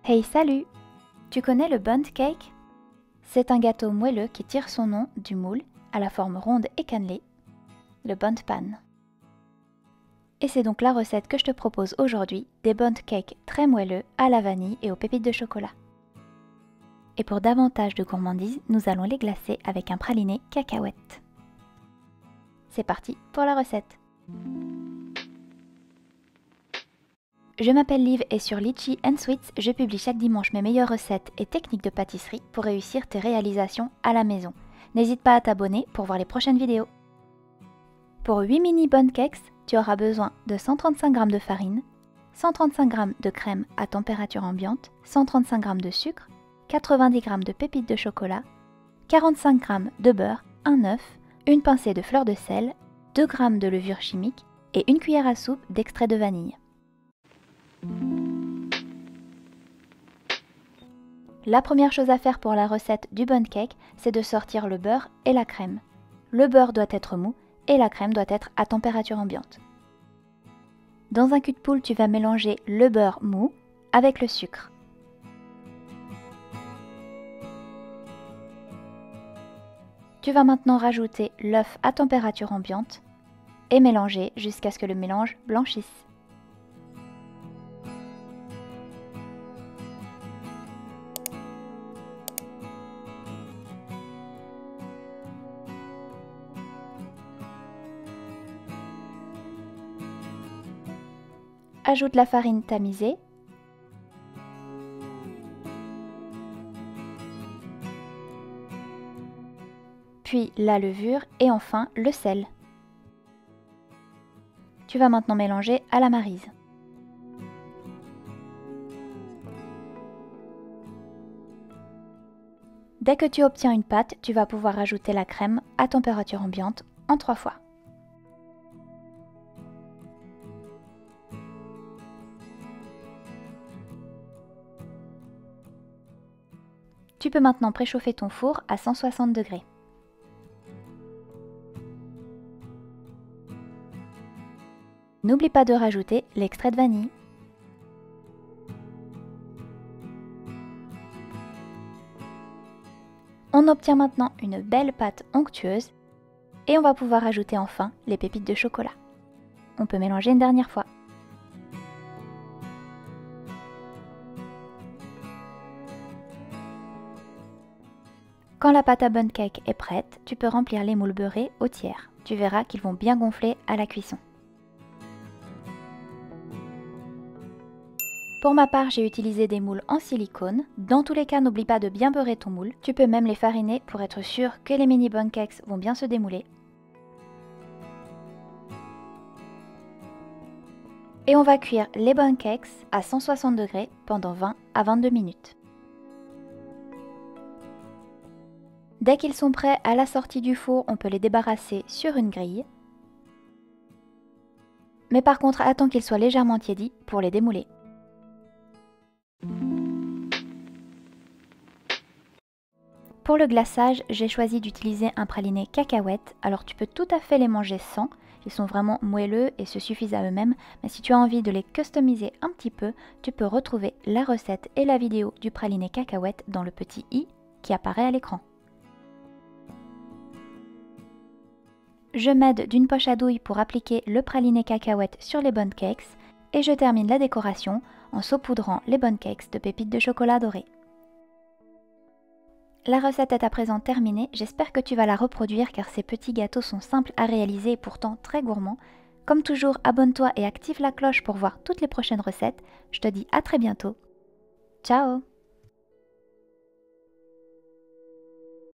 Hey salut! Tu connais le Bundt cake? C'est un gâteau moelleux qui tire son nom du moule, à la forme ronde et cannelée, le Bundt pan. Et c'est donc la recette que je te propose aujourd'hui, des Bundt cakes très moelleux à la vanille et aux pépites de chocolat. Et pour davantage de gourmandise, nous allons les glacer avec un praliné cacahuète. C'est parti pour la recette! Je m'appelle Liv et sur Litchi & Sweets, je publie chaque dimanche mes meilleures recettes et techniques de pâtisserie pour réussir tes réalisations à la maison. N'hésite pas à t'abonner pour voir les prochaines vidéos. Pour 8 mini Bundt cakes, tu auras besoin de 135 g de farine, 135 g de crème à température ambiante, 135 g de sucre, 90 g de pépites de chocolat, 45 g de beurre, un œuf, une pincée de fleur de sel, 2 g de levure chimique et une cuillère à soupe d'extrait de vanille. La première chose à faire pour la recette du Bundt cake, c'est de sortir le beurre et la crème. Le beurre doit être mou et la crème doit être à température ambiante. Dans un cul de poule, tu vas mélanger le beurre mou avec le sucre. Tu vas maintenant rajouter l'œuf à température ambiante et mélanger jusqu'à ce que le mélange blanchisse. Ajoute la farine tamisée, puis la levure et enfin le sel. Tu vas maintenant mélanger à la maryse. Dès que tu obtiens une pâte, tu vas pouvoir ajouter la crème à température ambiante en 3 fois. Tu peux maintenant préchauffer ton four à 160 degrés. N'oublie pas de rajouter l'extrait de vanille. On obtient maintenant une belle pâte onctueuse et on va pouvoir ajouter enfin les pépites de chocolat. On peut mélanger une dernière fois. Quand la pâte à Bundt cake est prête, tu peux remplir les moules beurrés au tiers. Tu verras qu'ils vont bien gonfler à la cuisson. Pour ma part, j'ai utilisé des moules en silicone. Dans tous les cas, n'oublie pas de bien beurrer ton moule. Tu peux même les fariner pour être sûr que les mini Bundt cakes vont bien se démouler. Et on va cuire les Bundt cakes à 160 degrés pendant 20 à 22 minutes. Dès qu'ils sont prêts à la sortie du four, on peut les débarrasser sur une grille. Mais par contre, attends qu'ils soient légèrement tiédis pour les démouler. Pour le glaçage, j'ai choisi d'utiliser un praliné cacahuète. Alors tu peux tout à fait les manger sans. Ils sont vraiment moelleux et se suffisent à eux-mêmes. Mais si tu as envie de les customiser un petit peu, tu peux retrouver la recette et la vidéo du praliné cacahuète dans le petit i qui apparaît à l'écran. Je m'aide d'une poche à douille pour appliquer le praliné cacahuète sur les Bundt cakes et je termine la décoration en saupoudrant les Bundt cakes de pépites de chocolat doré. La recette est à présent terminée, j'espère que tu vas la reproduire car ces petits gâteaux sont simples à réaliser et pourtant très gourmands. Comme toujours, abonne-toi et active la cloche pour voir toutes les prochaines recettes. Je te dis à très bientôt. Ciao!